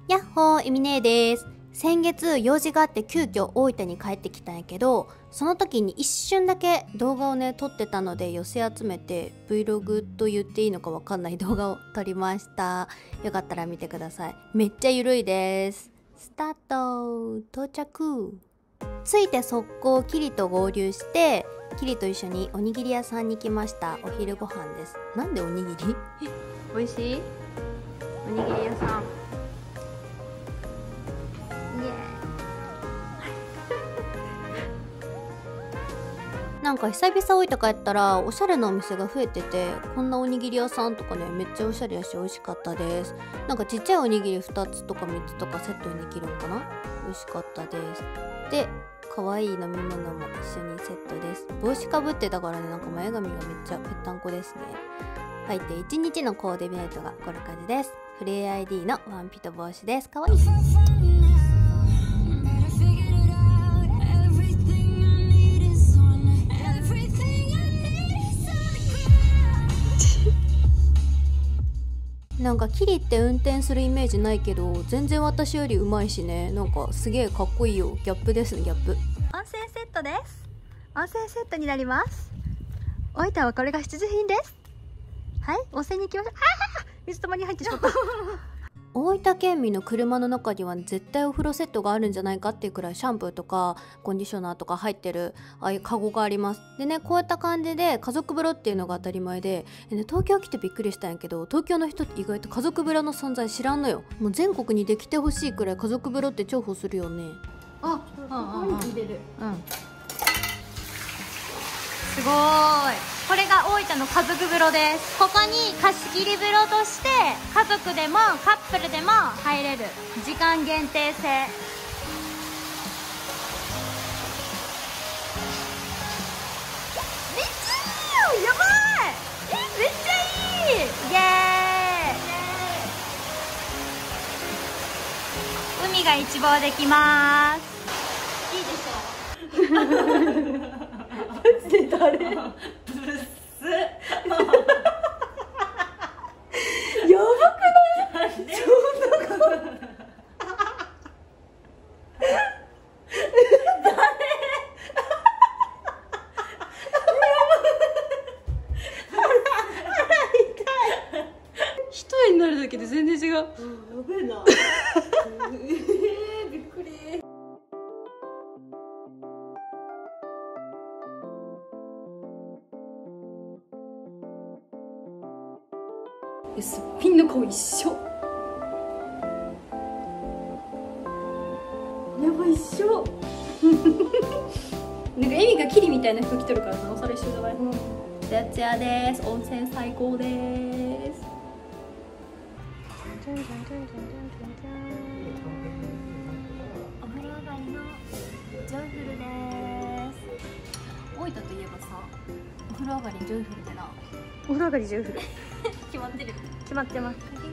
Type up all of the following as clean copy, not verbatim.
やっほー、えみねーです。先月用事があって急遽大分に帰ってきたんやけど、その時に一瞬だけ動画をね撮ってたので、寄せ集めて Vlog と言っていいのかわかんない動画を撮りました。よかったら見てください。めっちゃゆるいです。スタート。到着。着いて速攻キリと合流して、キリと一緒におにぎり屋さんに来ました。お昼ご飯です。なんでおにぎり美味しいおにぎり屋さん。なんか久々大分帰ったらおしゃれなお店が増えてて、こんなおにぎり屋さんとかね、めっちゃおしゃれやし美味しかったです。なんかちっちゃいおにぎり2つとか3つとかセットにできるのかな。美味しかったです。で、可愛い飲み物も一緒にセットです。帽子かぶってたからね、なんか前髪がめっちゃぺったんこですね。はい、で1日のコーディネートがこんな感じです。フレア ID のワンピと帽子です。可愛い。なんかキリって運転するイメージないけど、全然私より上手いしね。なんかすげえかっこいいよ。ギャップですね、ギャップ。 温泉セットです。温泉セットになります。大分はこれが必需品です。はい、温泉に行きましょう。水たまりに入ってしまった大分県民の車の中には絶対お風呂セットがあるんじゃないかっていうくらいシャンプーとかコンディショナーとか入ってるああいうカゴがあります。でね、こういった感じで家族風呂っていうのが当たり前で、東京来てびっくりしたんやけど、東京の人って意外と家族風呂の存在知らんのよ。もう全国にできてほしいくらい家族風呂って重宝するよね。 あ、ここに入れる。すごーい。これが大分の家族風呂です。ここに貸し切り風呂として家族でもカップルでも入れる時間限定制。めっちゃいいよ。やばい。めっちゃいい。イエーイ。海が一望できます。いいでしょマジで誰ブスやばくない？そんなこと一重になるだけで全然違う。やべえなびっくり。すっぴんの顔一緒。やばい一緒なんかエミがキリみたいな服着てるからなおさら一緒じゃない？徹夜です。温泉最高です。お風呂上がりのジョイフルです。大分といえばさ、お風呂上がりジョイフルでな。お風呂上がりジョイフル決まってる。決まってます。かき氷。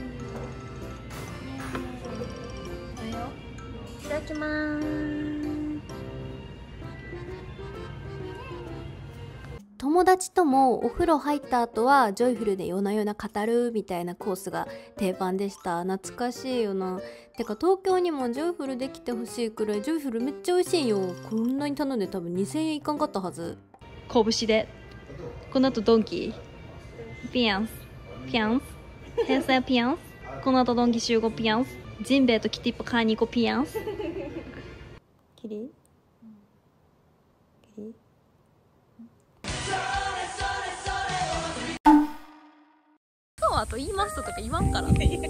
いただきまーす。 友達ともお風呂入った後はジョイフルで夜な夜な語るみたいなコースが定番でした。懐かしいよな。てか東京にもジョイフルできてほしいくらいジョイフルめっちゃ美味しいよ。こんなに頼んで多分2000円いかんかったはず。 拳でこの後ドンキピアンスピアンス平成ピアンス。この後ドンキ集合ピアンス。ジンベエとキティッポ買いに行こうピアンス。キリキリ今日はと言いますとか言わんから今日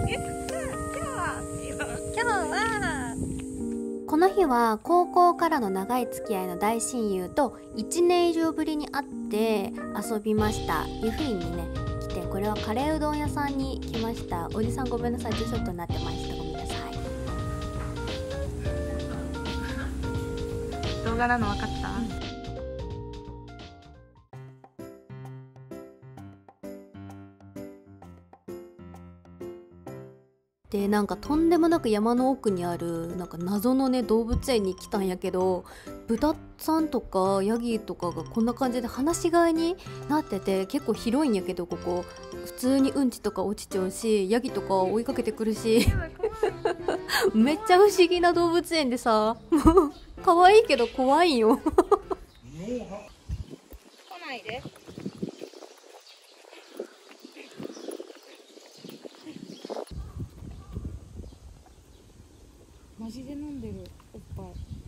はこの日は高校からの長い付き合いの大親友と1年以上ぶりに会って遊びました。湯布院にね来て、これはカレーうどん屋さんに来ました。おじさんごめんなさい、ツーショットになってました。ごめんなさい。 動画なの分かった？ で、なんかとんでもなく山の奥にあるなんか謎のね動物園に来たんやけど、豚さんとかヤギとかがこんな感じで放し飼いになってて、結構広いんやけど、ここ普通にうんちとか落ちちゃうし、ヤギとか追いかけてくるしめっちゃ不思議な動物園でさ、もう可愛いけど怖いよ。来ないで。 マジで飲んでるおっぱい。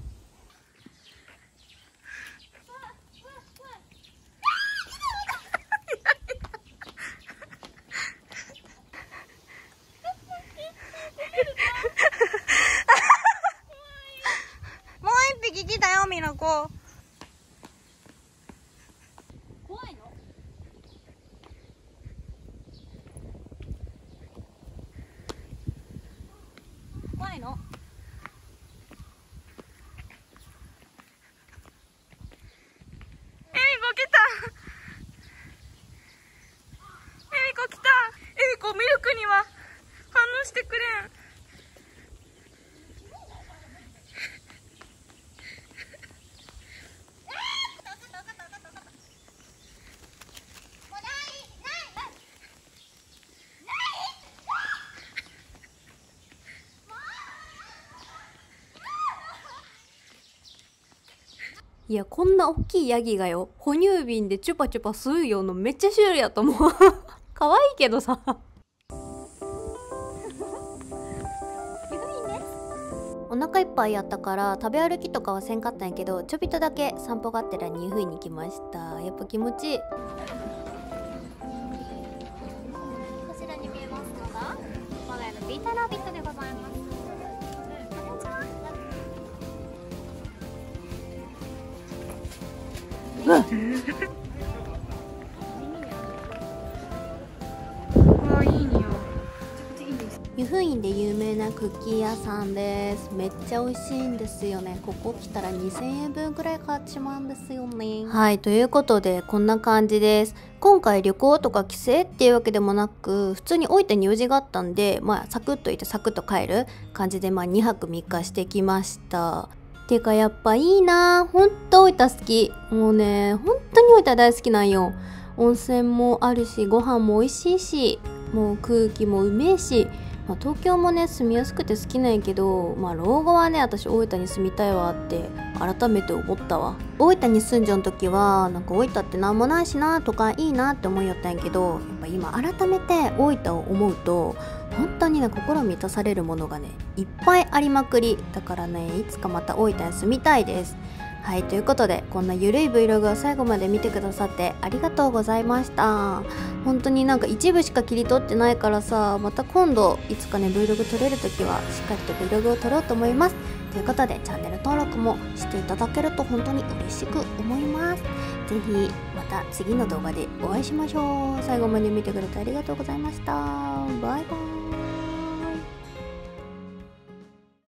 もう一匹来たよ、みなこ。 怖いの？怖いの？ エミコ来た。エミコ来た。エミコミルクには反応してくれん。 いや、こんな大きいヤギがよ、哺乳瓶でチュパチュパ吸うようのめっちゃシュールやと思う。可愛いけどさ。お腹いっぱいやったから食べ歩きとかはせんかったんやけど、ちょびっとだけ散歩がてらにふいに来ました。やっぱ気持ちいい。 こちらに見えますのが我が家のビーターラビットでございます。 もういい匂い。 湯布院で有名なクッキー屋さんです。めっちゃ美味しいんですよね。ここ来たら2000円分くらい買ってしまうんですよね。はい、ということでこんな感じです。今回旅行とか帰省っていうわけでもなく、普通に大分に用事があったんで、サクッと行ってサクッと帰る感じで2泊3日してきました。てかやっぱいいな、ほんと大分好き。もうね、本当に大分大好きなんよ。温泉もあるし、ご飯も美味しいし、もう空気もうめえし、東京もね住みやすくて好きなんやけど、老後はね私大分に住みたいわって改めて思ったわ。大分に住んじゃう時はなんか大分ってなんもないしなとかいいなって思いよったんやけど、やっぱ今改めて大分を思うと本当にね心満たされるものがねいっぱいありまくりだからね、いつかまた大分に住みたいです。はい、ということでこんなゆるい Vlog を最後まで見てくださってありがとうございました。本当になんか一部しか切り取ってないからさ、また今度いつかね Vlog 撮れる時はしっかりと Vlog を撮ろうと思います。ということでチャンネル登録もしていただけると本当に嬉しく思います。ぜひまた次の動画でお会いしましょう。最後まで見てくれてありがとうございました。バイバイ。